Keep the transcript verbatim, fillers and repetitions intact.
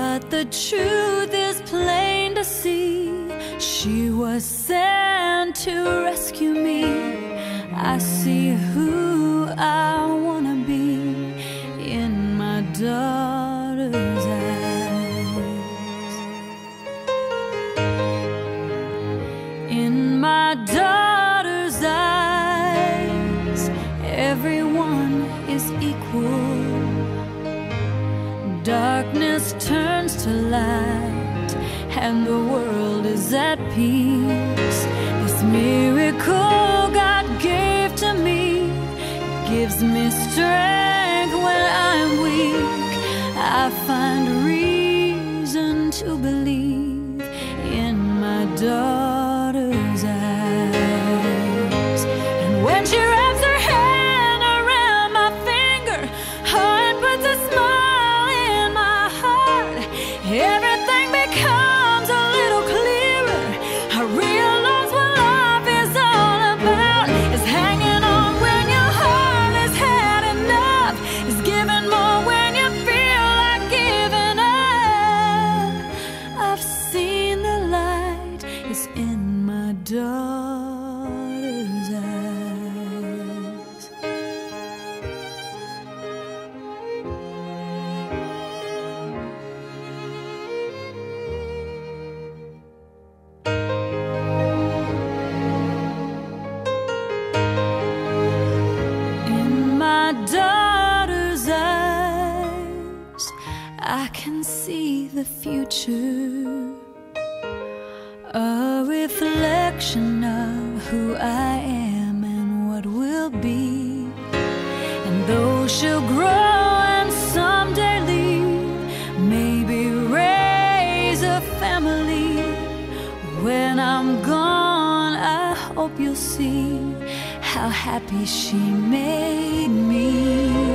But the truth is plain to see. She was sent to rescue me. I see who I wanna be in my daughter's eyes. In my daughter's eyes, everyone is equal. Darkness turns to light, and the world is at peace. This miracle God gave to me gives me strength when I'm weak. I find reason to believe in my daughter's eyes. And when she wraps her hand around my finger, oh, it puts a smile in my heart. Everything becomes a little clearer. I realize what life is all about. Is hanging on when your heart has had enough. Is giving more when you feel like giving up. I've seen the light is in my daughter's eyes. In my daughter's eyes, I can see the future, a reflection of who I am and what will be. And though she'll grow and someday leave, maybe raise a family, when I'm gone, I hope you'll see how happy she made me.